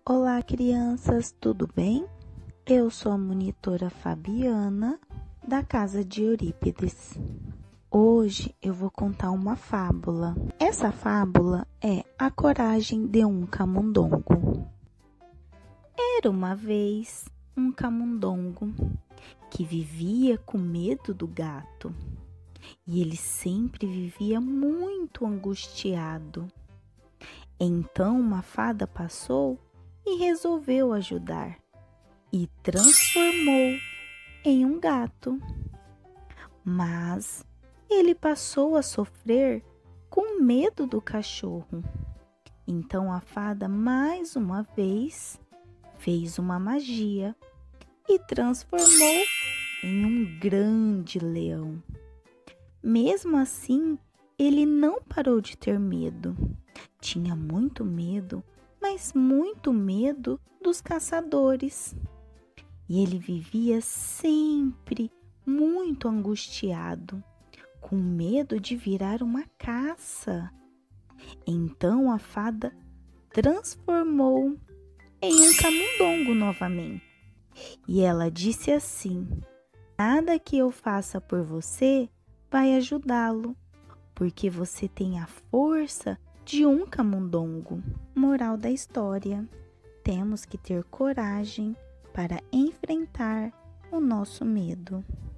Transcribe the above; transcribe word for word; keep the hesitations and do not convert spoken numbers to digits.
Olá, crianças, tudo bem? Eu sou a monitora Fabiana, da casa de Eurípides. Hoje eu vou contar uma fábula. Essa fábula é A Coragem de um Camundongo. Era uma vez um camundongo que vivia com medo do gato e ele sempre vivia muito angustiado. Então uma fada passou e resolveu ajudar e transformou em um gato. Mas ele passou a sofrer com medo do cachorro. Então a fada mais uma vez fez uma magia e transformou em um grande leão. Mesmo assim, ele não parou de ter medo. Tinha muito medo, mas muito medo dos caçadores. E ele vivia sempre muito angustiado, com medo de virar uma caça. Então a fada transformou em um camundongo novamente. E ela disse assim: nada que eu faça por você vai ajudá-lo, porque você tem a força de um camundongo. Moral da história: temos que ter coragem para enfrentar o nosso medo.